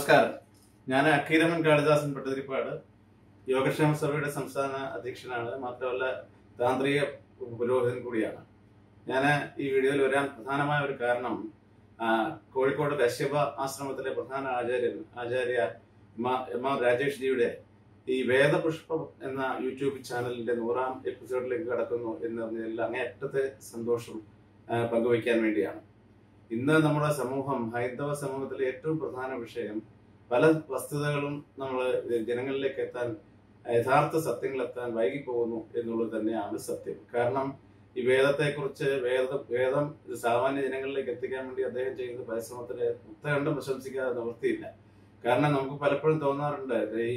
നമസ്കാരം. ഞാൻ അക്കീരമൻ കാളിദാസൻ പട്ടതിരിപ്പാട് യോഗക്ഷേമ സഭയുടെ സംസ്ഥാന അധ്യക്ഷനാണ്. മാത്രമല്ല താന്ത്രിക പുരോഹിതൻ കൂടിയാണ്. ഞാൻ ഈ വീഡിയോയിൽ വരാൻ പ്രധാനമായ ഒരു കാരണം കോഴിക്കോട് കശ്യപ ആശ്രമത്തിലെ പ്രധാന ആചാര്യ എം രാജേഷ് ജിയുടെ ഈ വേദപുഷ്പം എന്ന യൂട്യൂബ് ചാനലിന്റെ 100ാം എപ്പിസോഡിലേക്ക് കടക്കുന്നു എന്നറിഞ്ഞതിൽ അങ്ങേയറ്റത്തെ സന്തോഷം പങ്കുവയ്ക്കാൻ വേണ്ടിയാണ്. ഇന്ന് നമ്മുടെ സമൂഹം, ഹൈന്ദവ സമൂഹത്തിലെ ഏറ്റവും പ്രധാന വിഷയം, പല വസ്തുതകളും നമ്മൾ ജനങ്ങളിലേക്ക് എത്താൻ, യഥാർത്ഥ സത്യങ്ങളെത്താൻ വൈകിപ്പോകുന്നു എന്നുള്ളത് തന്നെയാണ് സത്യം. കാരണം ഈ വേദത്തെക്കുറിച്ച് വേദം സാമാന്യ ജനങ്ങളിലേക്ക് എത്തിക്കാൻ വേണ്ടി അദ്ദേഹം ചെയ്യുന്ന പരിശ്രമത്തിന് ഉത്തകണ്ഠം പ്രശംസിക്കാതെ നിവൃത്തിയില്ല. കാരണം നമുക്ക് പലപ്പോഴും തോന്നാറുണ്ട്, ഈ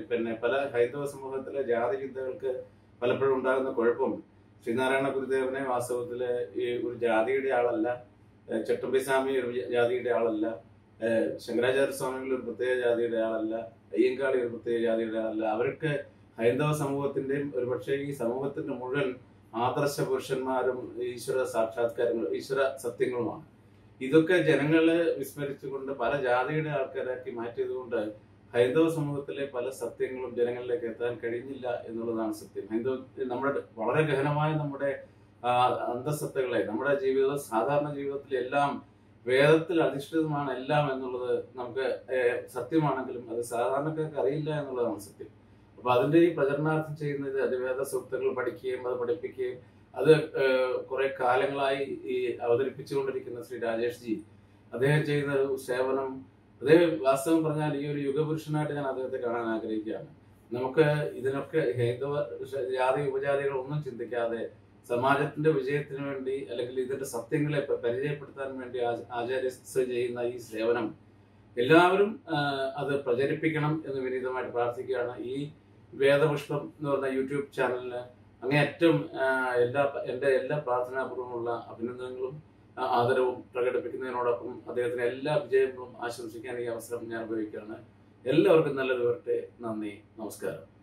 പല ഹൈന്ദവ സമൂഹത്തിലെ ജാതി ചിന്തകൾക്ക് പലപ്പോഴും ഉണ്ടാകുന്ന കുഴപ്പം, ശ്രീനാരായണ ഗുരുദേവനെ വാസ്തവത്തില് ഈ ഒരു ജാതിയുടെ ആളല്ല, ചട്ടമ്പി സ്വാമി ഒരു ജാതിയുടെ ആളല്ല, ശങ്കരാചാര്യ സ്വാമികൾ ഒരു പ്രത്യേക ജാതിയുടെ ആളല്ല, അയ്യങ്കാളി ഒരു പ്രത്യേക ജാതിയുടെ ആളല്ല. അവർക്ക് ഹൈന്ദവ സമൂഹത്തിന്റെയും ഒരുപക്ഷെ ഈ സമൂഹത്തിന്റെ മുഴുവൻ ആദർശ പുരുഷന്മാരും ഈശ്വര സാക്ഷാത്കാരങ്ങളും ഈശ്വര സത്യങ്ങളുമാണ്. ഇതൊക്കെ ജനങ്ങള് വിസ്മരിച്ചുകൊണ്ട് പല ജാതിയുടെ ആൾക്കാരാക്കി മാറ്റിയതുകൊണ്ട് ഹൈന്ദവ സമൂഹത്തിലെ പല സത്യങ്ങളും ജനങ്ങളിലേക്ക് എത്താൻ കഴിഞ്ഞില്ല എന്നുള്ളതാണ് സത്യം. നമ്മുടെ വളരെ ഗഹനമായ നമ്മുടെ അന്തസത്തകളെ, നമ്മുടെ സാധാരണ ജീവിതത്തിൽ എല്ലാം വേദത്തിൽ അധിഷ്ഠിതമാണ് എല്ലാം എന്നുള്ളത് നമുക്ക് സത്യമാണെങ്കിലും അത് സാധാരണക്കാർക്ക് അറിയില്ല എന്നുള്ളതാണ് സത്യം. അപ്പൊ അതിന്റെ ഈ പ്രചരണാർത്ഥം ചെയ്യുന്നത് അതിവേദ സൂക്തങ്ങൾ പഠിക്കുകയും അത് പഠിപ്പിക്കുകയും അത് കുറെ കാലങ്ങളായി ഈ അവതരിപ്പിച്ചുകൊണ്ടിരിക്കുന്ന ശ്രീ രാജേഷ് ജി, അദ്ദേഹം ചെയ്യുന്ന ഒരു സേവനം, അദ്ദേഹം വാസ്തവം പറഞ്ഞാൽ ഈ ഒരു യുഗപുരുഷനായിട്ട് ഞാൻ അദ്ദേഹത്തെ കാണാൻ ആഗ്രഹിക്കുകയാണ്. നമുക്ക് ഇതിനൊക്കെ ഹൈന്ദവ ജാതി ഉപജാതികൾ ഒന്നും ചിന്തിക്കാതെ സമാജത്തിന്റെ വിജയത്തിന് വേണ്ടി അല്ലെങ്കിൽ ഇതിന്റെ സത്യങ്ങളെ പരിചയപ്പെടുത്താൻ വേണ്ടി ആചാര്യസ് ചെയ്യുന്ന ഈ സേവനം എല്ലാവരും അത് പ്രചരിപ്പിക്കണം എന്ന് വിനീതമായിട്ട് പ്രാർത്ഥിക്കുകയാണ്. ഈ വേദപുഷ്പം എന്ന് പറഞ്ഞ യൂട്യൂബ് ചാനലിന് അങ്ങേയറ്റം എൻ്റെ എല്ലാ പ്രാർത്ഥനാപൂർവ്വമുള്ള അഭിനന്ദനങ്ങളും ആദരവും പ്രകടിപ്പിക്കുന്നതിനോടൊപ്പം അദ്ദേഹത്തിന് എല്ലാ വിജയങ്ങളും ആശംസിക്കാൻ ഈ അവസരം ഞാൻ ഉപയോഗിക്കുകയാണ്. എല്ലാവർക്കും നല്ലത് വരട്ടെ. നന്ദി, നമസ്കാരം.